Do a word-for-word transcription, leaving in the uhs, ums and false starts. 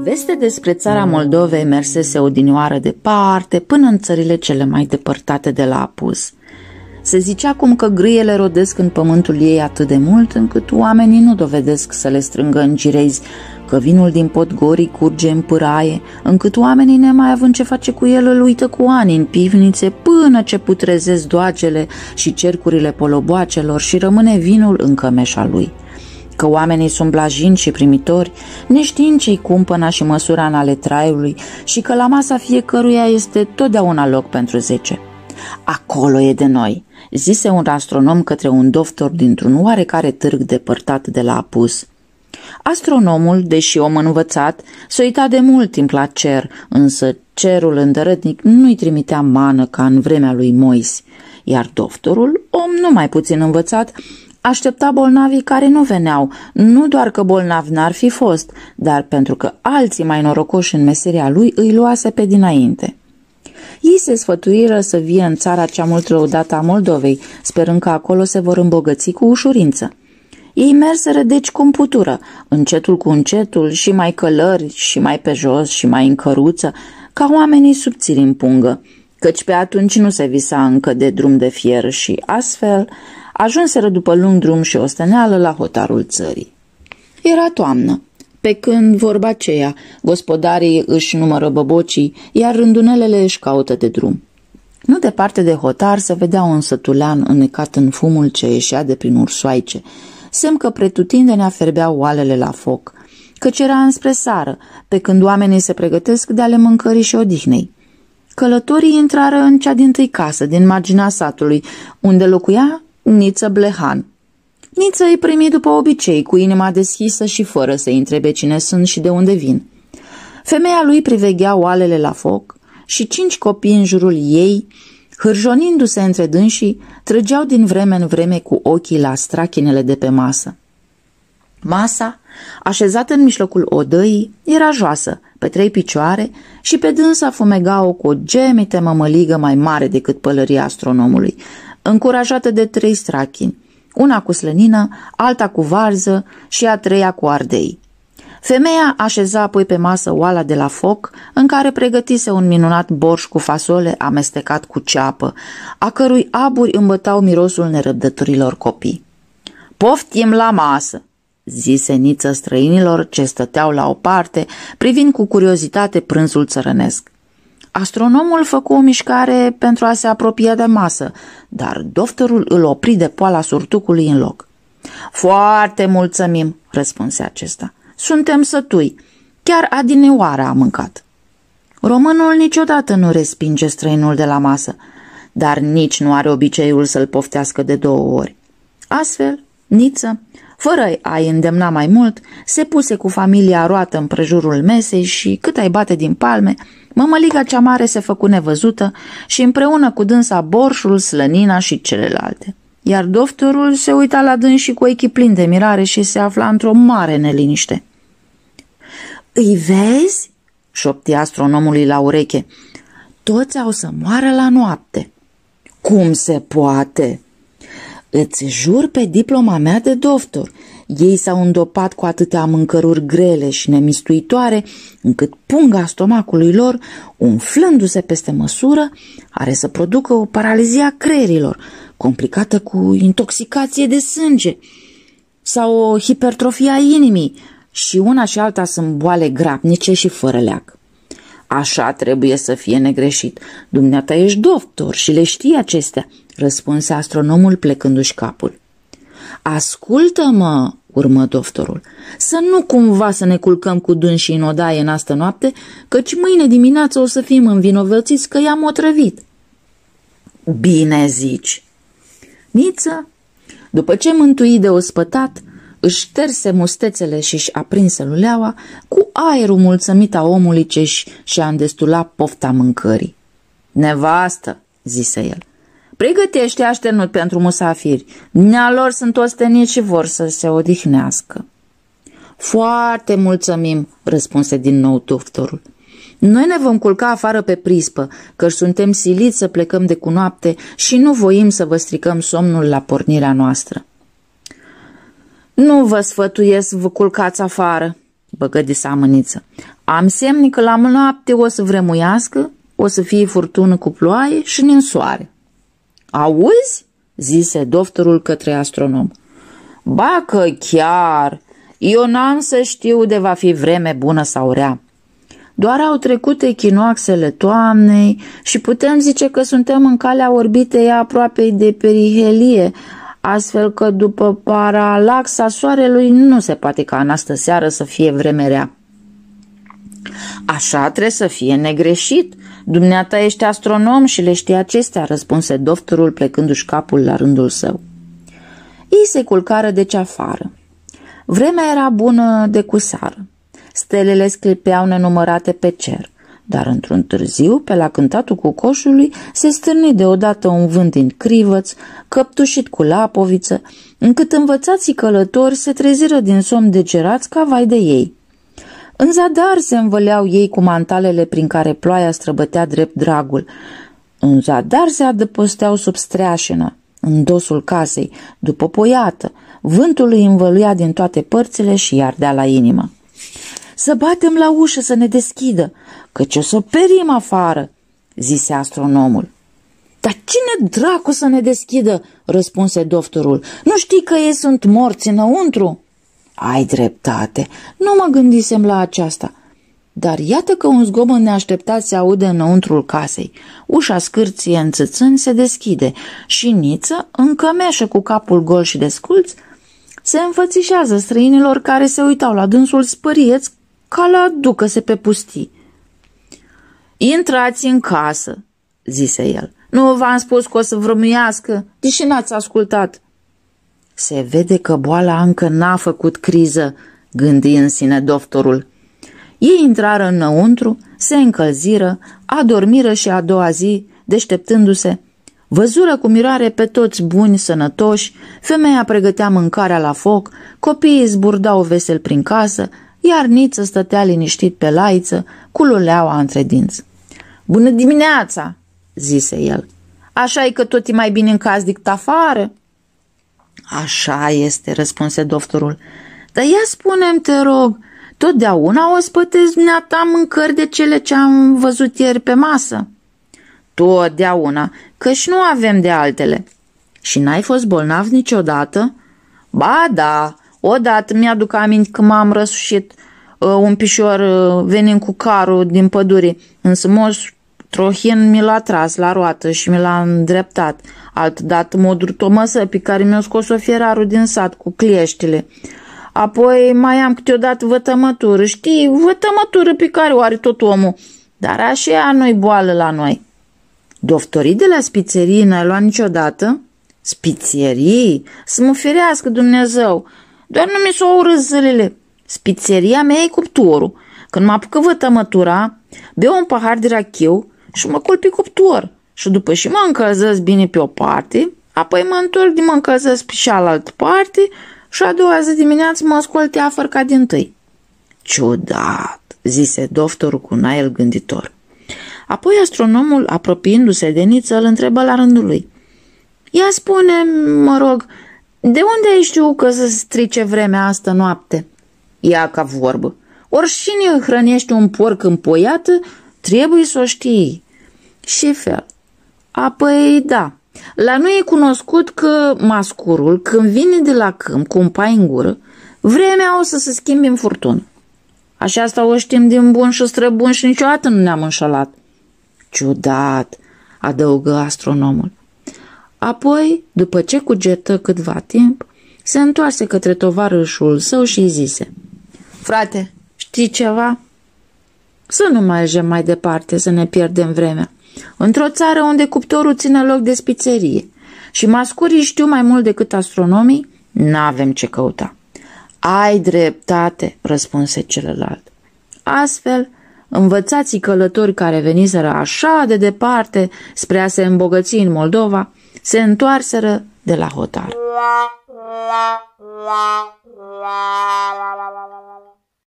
O veste despre țara Moldovei mersese odinioară departe, până în țările cele mai depărtate de la apus. Se zicea cum că grâiele rodesc în pământul ei atât de mult, încât oamenii nu dovedesc să le strângă în girezi, că vinul din Podgorii curge în pâraie, încât oamenii, nemai având ce face cu el, îl uită cu ani în pivnițe, până ce putrezesc doagele și cercurile poloboacelor și rămâne vinul în cămeșa lui. Că oamenii sunt blajini și primitori, neștiind ce-i cumpăna și măsura în ale traiului, și că la masa fiecăruia este totdeauna loc pentru zece. Acolo e de noi, zise un astronom către un doctor dintr-un oarecare târg depărtat de la apus. Astronomul, deși om învățat, s-o uita de mult timp la cer, însă cerul îndărătnic nu-i trimitea mană ca în vremea lui Moise, iar doctorul, om numai puțin învățat, aștepta bolnavii care nu veneau, nu doar că bolnavi n-ar fi fost, dar pentru că alții mai norocoși în meseria lui îi luase pe dinainte. Ei se sfătuiră să vie în țara cea mult lăudată a Moldovei, sperând că acolo se vor îmbogăți cu ușurință. Ei merseră deci cum putură, încetul cu încetul, și mai călări, și mai pe jos, și mai în căruță, ca oamenii subțiri în pungă, căci pe atunci nu se visa încă de drum de fier și, astfel, ajunseră după lung drum și osteneală la hotarul țării. Era toamnă, pe când, vorba aceea, gospodarii își numără băbocii, iar rândunelele își caută de drum. Nu departe de hotar se vedea un sătulean înnecat în fumul ce ieșea de prin ursoaice, semn că pretutindenea ferbeau oalele la foc, căci era înspre sară, pe când oamenii se pregătesc de ale mâncării și odihnei. Călătorii intrară în cea dintâi casă, din marginea satului, unde locuia Niță Blehan. Niță îi primi după obicei, cu inima deschisă și fără să-i întrebe cine sunt și de unde vin. Femeia lui priveghea oalele la foc și cinci copii în jurul ei, hârjonindu-se între dânsii, trăgeau din vreme în vreme cu ochii la strachinele de pe masă. Masa, așezată în mijlocul odăii, era joasă, pe trei picioare, și pe dânsa fumega-o cu o gemite mămăligă mai mare decât pălăria astronomului, încurajată de trei strachini, una cu slănină, alta cu varză și a treia cu ardei. Femeia așeza apoi pe masă oala de la foc, în care pregătise un minunat borș cu fasole amestecat cu ceapă, a cărui aburi îmbătau mirosul nerăbdătorilor copii. "Poftim la masă!" zise Niță străinilor ce stăteau la o parte, privind cu curiozitate prânzul țărănesc. Astronomul făcu o mișcare pentru a se apropia de masă, dar doctorul îl opri de poala surtucului în loc. "Foarte mulțumim," răspunse acesta. "Suntem sătui. Chiar adineoară am mâncat." Românul niciodată nu respinge străinul de la masă, dar nici nu are obiceiul să-l poftească de două ori. Astfel, Niță, fără a-i îndemna mai mult, se puse cu familia roată împrejurul mesei și, cât ai bate din palme, mămăliga cea mare se făcu nevăzută și împreună cu dânsa borșul, slănina și celelalte. Iar doctorul se uita la dânsii cu ochii plini de mirare și se afla într-o mare neliniște. "Îi vezi?" șopti astronomului la ureche. "Toți au să moară la noapte." "Cum se poate?" "Îți jur pe diploma mea de doctor, ei s-au îndopat cu atâtea mâncăruri grele și nemistuitoare, încât punga stomacului lor, umflându-se peste măsură, are să producă o paralizie a creierilor, complicată cu intoxicație de sânge, sau o hipertrofie a inimii, și una și alta sunt boale grabnice și fără leac." "Așa trebuie să fie negreșit. Dumneata ești doctor și le știi acestea," răspunse astronomul plecându-și capul. "Ascultă-mă," urmă doctorul, "să nu cumva să ne culcăm cu dânsii în odaie în astă noapte, căci mâine dimineață o să fim învinovățiți că i-am otrăvit." "Bine zici." Niță, după ce mântui de ospătat, își șterse mustețele și își aprinse luleaua cu aerul mulțumit a omului ce și-a îndestulat pofta mâncării. "Nevastă," zise el, "pregătește așternut pentru musafiri. Nea lor sunt osteniți și vor să se odihnească." "Foarte mulțumim," răspunse din nou doctorul. "Noi ne vom culca afară pe prispă, căci suntem siliți să plecăm de cu noapte și nu voim să vă stricăm somnul la pornirea noastră." "Nu vă sfătuiesc, vă culcați afară," băgă de seamă Niță. Am semni că la noapte o să vremuiască, o să fie furtună cu ploaie și ninsoare. Auzi? Zise doctorul către astronom. Ba că chiar, eu n-am să știu de va fi vreme bună sau rea. Doar au trecut echinoaxele toamnei și putem zice că suntem în calea orbitei aproape de perihelie, astfel că după paralaxa soarelui nu se poate ca în astă seară să fie vreme rea. Așa trebuie să fie negreșit. Dumneata ești astronom și le știi acestea, răspunse doctorul plecându-și capul la rândul său. Ei se culcară deci afară. Vremea era bună de cusară. Stelele sclipeau nenumărate pe cer, dar într-un târziu, pe la cântatul cucoșului, se stârni deodată un vânt din crivăț, căptușit cu lapoviță, încât învățații călători se treziră din somn degerați ca vai de ei. În zadar se învăleau ei cu mantalele prin care ploaia străbătea drept dragul. În zadar se adăposteau sub streașină, în dosul casei, după poiată. Vântul îi învăluia din toate părțile și i ardea la inimă. Să batem la ușă să ne deschidă, căci o să perim afară, zise astronomul. Dar cine dracu să ne deschidă, răspunse doctorul. Nu știi că ei sunt morți înăuntru? Ai dreptate, nu mă gândisem la aceasta. Dar iată că un zgomot neașteptat se aude înăuntrul casei. Ușa scârție înțâțând se deschide și Niță, încămeșă cu capul gol și desculț, se înfățișează străinilor care se uitau la dânsul spărieți ca la ducă-se pe pustii. Intrați în casă, zise el. Nu v-am spus că o să vrămuiască, deși n-ați ascultat. Se vede că boala încă n-a făcut criză, gândi în sine doctorul. Ei intrară înăuntru, se încălziră, adormiră și a doua zi, deșteptându-se, văzură cu mirare pe toți buni, sănătoși, femeia pregătea mâncarea la foc, copiii zburdau vesel prin casă, iar Niță stătea liniștit pe laiță, cu luleaua între dinți. Bună dimineața, zise el. Așa e că tot e mai bine în caz decât afară? Așa este, răspunse doctorul. Dar ia spune-mi, te rog, totdeauna o spătezi dumneata mâncări de cele ce am văzut ieri pe masă? Totdeauna, căci nu avem de altele. Și n-ai fost bolnav niciodată? Ba da, odată mi-aduc aminte că m-am răsușit uh, un pișor uh, venind cu carul din pădure, însă moș Trohin mi l-a tras la roată și mi l-a îndreptat. Altădată m-a durut o măsă pe care mi-a scos-o fierarul din sat cu cleștile. Apoi mai am câteodată vătămătură, știi, vătămătură pe care o are tot omul, dar așa nu-i boală la noi. Doftorii de la spițerii n-ai luat niciodată? Spițerii? Să mă ferească Dumnezeu, doar nu mi s-o urât zilele. Spițeria mea e cuptorul. Când mă apucă vătămătura, beau un pahar de rachiu și mă culp pe cuptor și după și mă încălzesc bine pe o parte, apoi mă întorc de mă încălzesc pe cealaltă parte și a doua zi dimineață mă scol teafăr ca dintâi. Ciudat, zise doctorul cu un aer gânditor. Apoi astronomul, apropiindu-se de Niță, îl întrebă la rândul lui. Ia spune, mă rog, de unde ai știu că să strice vremea asta noapte? Ia ca vorbă. Oricine hrănește un porc împoiată, trebuie să o știi. Și fel. Apoi, da, la noi e cunoscut că mascurul, când vine de la câmp cu un pai în gură, vremea o să se schimbe în furtună. Așa asta o știm din bun și străbun și niciodată nu ne-am înșelat. Ciudat, adăugă astronomul. Apoi, după ce cugetă câtva timp, se întoarse către tovarășul său și îi zise: Frate, știi ceva? Să nu mergem mai departe, să ne pierdem vremea. Într-o țară unde cuptorul ține loc de spițerie și mascurii știu mai mult decât astronomii, n-avem ce căuta. Ai dreptate, răspunse celălalt. Astfel, învățații călători care veniseră așa de departe spre a se îmbogăți în Moldova, se întoarseră de la hotar.